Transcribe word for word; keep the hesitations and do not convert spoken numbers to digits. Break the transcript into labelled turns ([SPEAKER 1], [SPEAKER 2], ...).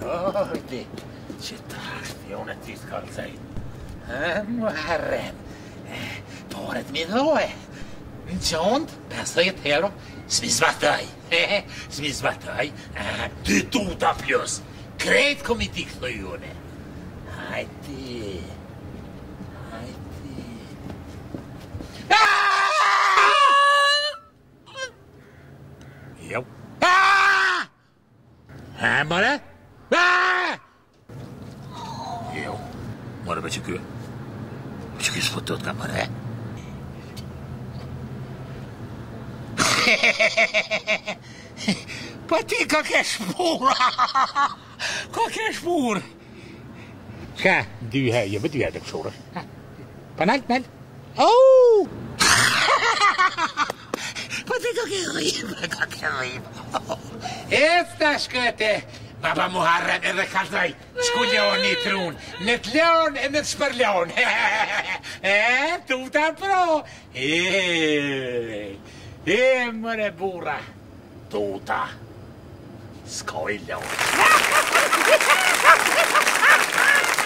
[SPEAKER 1] Oj, shit, jonnetti kalsai. Muharrem. Paret min roe. Jont, pääsee tehdä. Smisvatai. Smisvatai. Du tuta plus. Kreit komitiklojuone. Haiti. Haiti. Jo. Hämmare. Jo. Mora be çıkıyor. Çıkıyor fotot kamera. Pati, какая шпура! Какая шпура! Ska du här, jag vet du är det så. Panal, panal. Oh! Pati, какая рыба, какая рыба. Это скоте. Baba Muharrem är det kallt. Skulle jag ni tron. Net leon en ett sperleon. Eh, tuta bra. Eh. Eh, mare bora. Tuta. Skojleon.